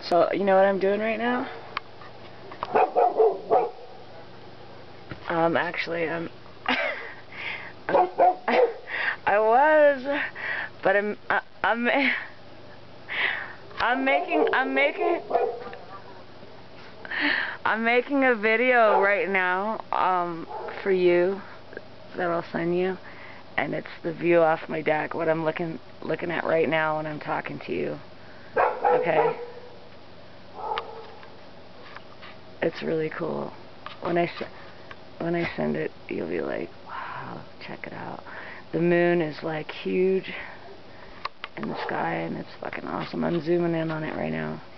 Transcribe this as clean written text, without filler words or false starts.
So, you know what I'm doing right now? Actually, I was, but I'm making a video right now, for you, that I'll send you, and it's the view off my deck, what I'm looking at right now when I'm talking to you. Okay? It's really cool. When I send it, you'll be like, wow, check it out. The moon is like huge in the sky, and it's fucking awesome. I'm zooming in on it right now.